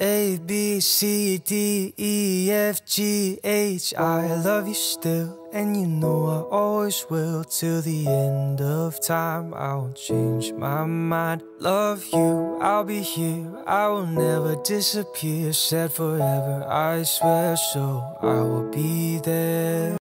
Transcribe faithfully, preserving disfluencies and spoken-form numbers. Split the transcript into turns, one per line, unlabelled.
A, B, C, D, E, F, G, H. I love you still, and you know I always will. Till the end of time, I won't change my mind. Love you, I'll be here, I will never disappear. Said forever, I swear, so I will be there.